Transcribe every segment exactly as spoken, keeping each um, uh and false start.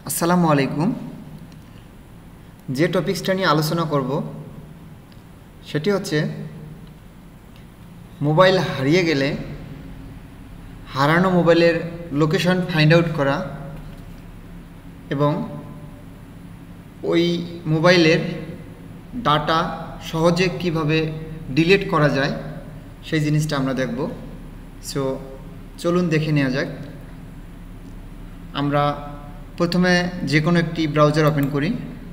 আসসালামু আলাইকুম। যে টপিকসটা নিয়ে আলোচনা করব সেটি হচ্ছে মোবাইল হারিয়ে গেলে হারানো মোবাইলের লোকেশন ফাইন্ড আউট করা এবং ওই মোবাইলের ডাটা সহজে কিভাবে ডিলিট করা যায় সেই জিনিসটা আমরা দেখব। সো চলুন দেখে নেওয়া যাক। আমরা প্রথমে যে কোনো একটি ব্রাউজার ওপেন করি।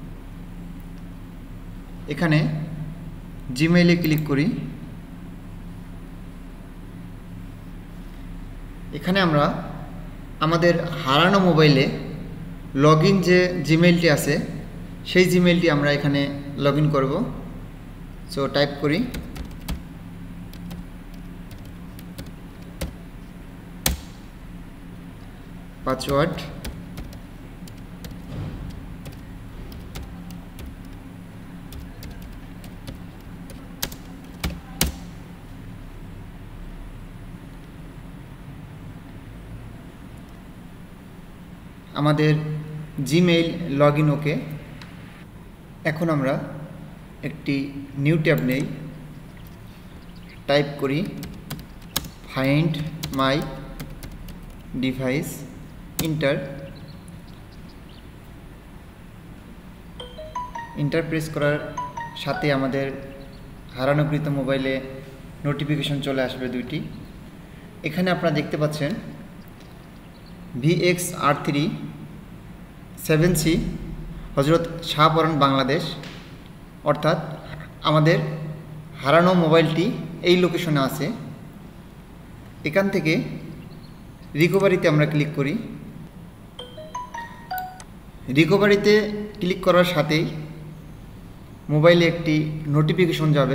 এখানে জিমেইলে ক্লিক করি। এখানে আমরা আমাদের হারানো মোবাইলে লগ ইন যে জিমেইলটি আছে সেই জিমেইলটি আমরা এখানে লগ ইন করব। সো টাইপ করি পাসওয়ার্ড, আমাদের জিমেইল লগ ইন ওকে। এখন আমরা একটি নিউ ট্যাব নেই, টাইপ করি find my device, enter enter press করার সাথে আমাদের হারানোকৃত মোবাইলে নোটিফিকেশন চলে আসবে দুইটি। এখানে আপনারা দেখতে পাচ্ছেন V X R three seven C Hazrat Shahporan Bangladesh, অর্থাৎ আমাদের হারানো মোবাইলটি এই লোকেশনে আছে। এখান থেকে রিকভারিতে আমরা ক্লিক করি। রিকভারিতে ক্লিক করার সাথেই মোবাইলে একটি নোটিফিকেশন যাবে।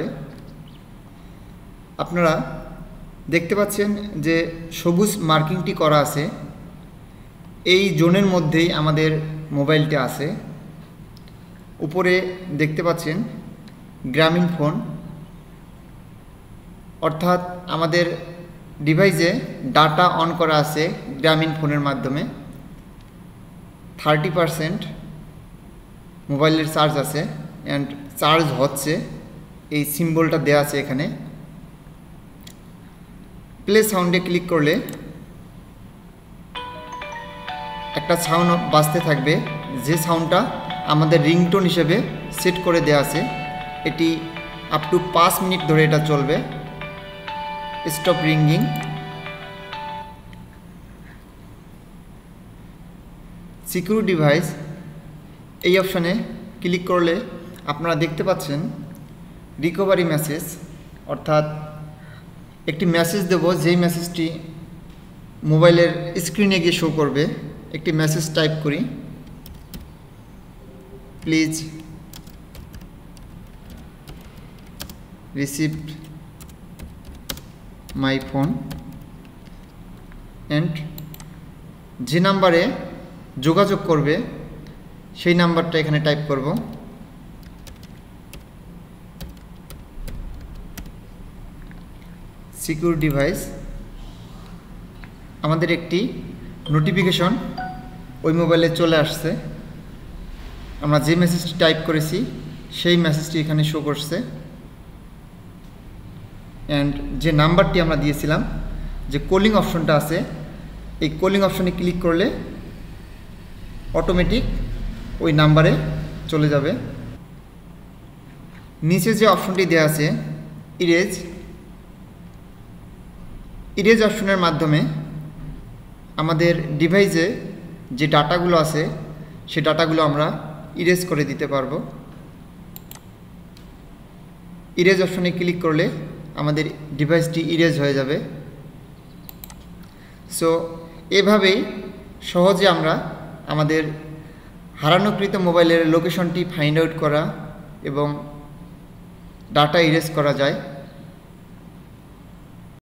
আপনারা দেখতে পাচ্ছেন যে সবুজ মার্কিংটি করা আছে, এই জোনের মধ্যেই আমাদের মোবাইলটা আছে। উপরে দেখতে পাচ্ছেন গ্রামীণ ফোন, অর্থাৎ আমাদের ডিভাইসে ডাটা অন করা আছে গ্রামীণ ফোনের মাধ্যমে। থার্টি পারসেন্ট মোবাইলের চার্জ আছে অ্যান্ড চার্জ হচ্ছে, এই সিম্বলটা দেওয়া আছে এখানে। প্লে সাউন্ডে ক্লিক করলে একটা সাউন্ড বাজতে থাকবে, যে সাউন্ডটা আমাদের রিংটোন হিসেবে সেট করে দেওয়া আছে। এটি আপ টু পাঁচ মিনিট ধরে এটা চলবে। স্টপ রিঙ্গিং, সিকিউর ডিভাইস এই অপশানে ক্লিক করলে আপনারা দেখতে পাচ্ছেন রিকভারি মেসেজ, অর্থাৎ একটি মেসেজ দেব, যেই মেসেজটি মোবাইলের স্ক্রিনে গিয়ে শো করবে। একটি মেসেজ টাইপ করি, please received my phone, and যে নাম্বারে যোগাযোগ করবে সেই নাম্বারটা এখানে টাইপ করব। সিকিউর ডিভাইস, আমাদের একটি নোটিফিকেশন ওই মোবাইলে চলে আসছে। আমরা যে মেসেজটি টাইপ করেছি সেই মেসেজটি এখানে শো করছে, অ্যান্ড যে নাম্বারটি আমরা দিয়েছিলাম, যে কলিং অপশনটা আছে, এই কলিং অপশনে ক্লিক করলে অটোমেটিক ওই নাম্বারে চলে যাবে। নিচে যে অপশনটি দেওয়া আছে ইরেজ, ইরেজ অপশনের মাধ্যমে আমাদের ডিভাইসে যে ডাটাগুলো আছে সেই ডাটাগুলো আমরা ইরেজ করে দিতে পারবো। ইরেজ অপশনে ক্লিক করলে আমাদের ডিভাইসটি ইরেজ হয়ে যাবে। সো এভাবেই সহজে আমরা আমাদের হারানোকৃত মোবাইলের লোকেশনটি ফাইন্ড আউট করা এবং ডাটা ইরেজ করা যায়।